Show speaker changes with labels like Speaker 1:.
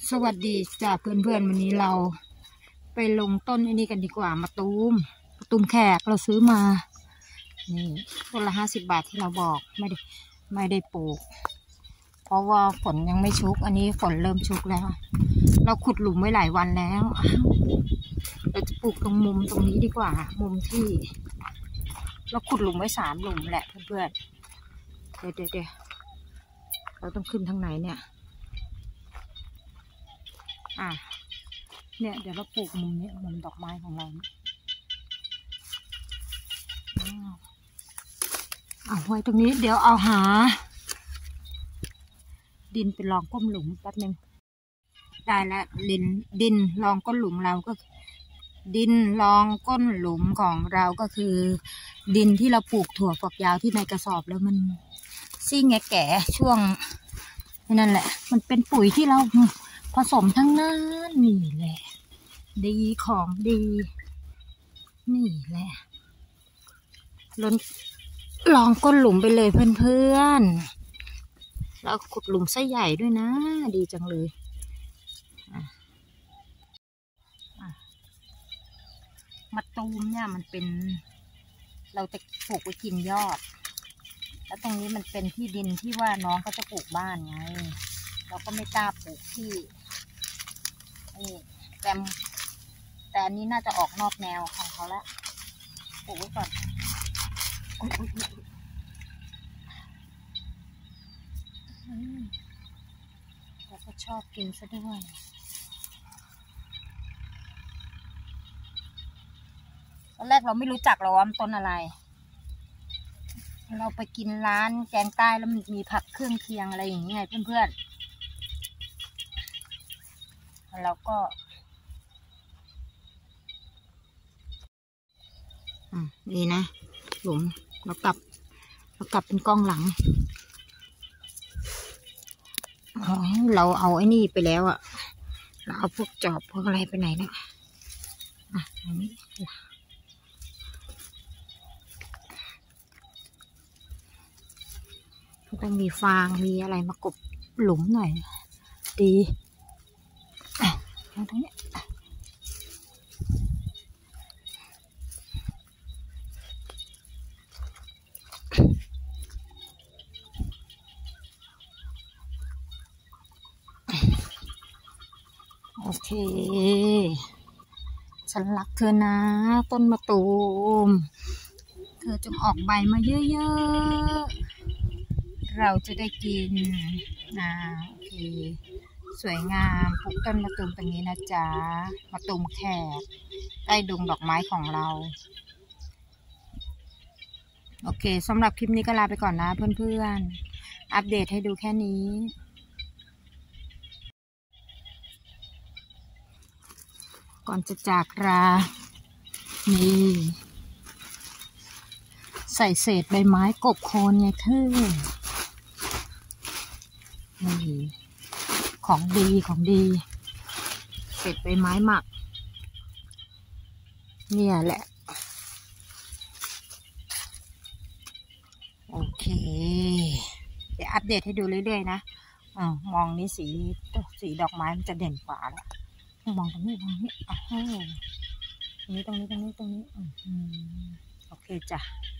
Speaker 1: สวัสดีจ้าเพื่อนๆวันนี้เราไปลงต้นอันนี้กันดีกว่ามะตูมแขกเราซื้อมานี่ต้นละ50 บาทที่เราบอกไม่ได้ปลูกเพราะว่าฝนยังไม่ชุกอันนี้ฝนเริ่มชุกแล้วเราขุดหลุมไว้หลายวันแล้วเราจะปลูกตรงมุมตรงนี้ดีกว่ามุมที่เราขุดหลุมไว้3 หลุมแหละเพื่อนๆเดี๋ยวเราต้องขึ้นทางไหนเนี่ยเนี่ยเดี๋ยวเราปลูกมุมนี้มุมดอกไม้ของเราเอาไว้ตรงนี้เดี๋ยวเอาหาดินไปรองก้มหลุมแป๊บนึงได้แล้วดินรองก้นหลุมเราก็ดินรองก้นหลุมของเราก็คือดินที่เราปลูกถั่วฝักยาวที่ในกระสอบแล้วมันซี่แงแก่ช่วงนั่นแหละมันเป็นปุ๋ยที่เราผสมทั้งนั้นนี่แหละดีของดีนี่แหละลองก้นหลุมไปเลยเพื่อนๆแล้วขุดหลุมไส้ใหญ่ด้วยนะดีจังเลยมะตูมเนี่ยมันเป็นเราจะปลูกไว้กินยอดแล้วตรงนี้มันเป็นที่ดินที่ว่าน้องก็จะปลูกบ้านไงเราก็ไม่กล้าปลูกที่นี่แต่อันนี้น่าจะออกนอกแนวของเขาแล้วปลูกไว้ก่อนเราก็ชอบกินซะด้วยตอนแรกเราไม่รู้จักหรอกว่ามันต้นอะไรเราไปกินร้านแกงใต้แล้วมันมีผักเครื่องเคียงอะไรอย่างนี้ไงเพื่อนๆเราก็ดีนะหลุมเรากลับเป็นกล้องหลังเราเอาไอ้นี่ไปแล้วอะเราเอาพวกจอบพวกอะไรไปไหนแล้วอันนี้ต้องมีฟางมีอะไรมากบหลุมหน่อยดีตรงนี้โอเคฉันรักเธอนะต้นมะตูมเธอจงออกใบมาเยอะๆเราจะได้กินโอเคสวยงามปลูกต้นมะตูมตรงนี้นะจ๊ะมะตูมแขกใต้ดงดอกไม้ของเราโอเคสำหรับคลิปนี้ก็ลาไปก่อนนะเพื่อนๆอัปเดตให้ดูแค่นี้ก่อนจะจากรานี่ใส่เศษใบไม้กบโคนไงคือนี่ของดีเศษใบไม้หมักเนี่ยแหละโอเคเดี๋ยวอัปเดตให้ดูเรื่อยๆนะมองนี้สีดอกไม้มันจะเด่นกว่าแล้วมองตรงนี้ตรงนี้โอเคจ้ะ